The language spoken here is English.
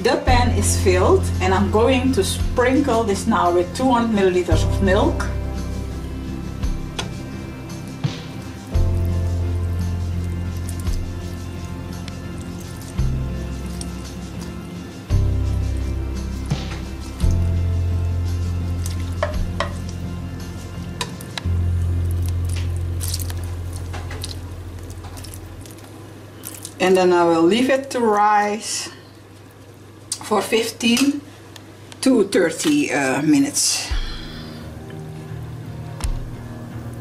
the pan is filled and I'm going to sprinkle this now with 200 milliliters of milk. And then I will leave it to rise for 15 to 30 minutes.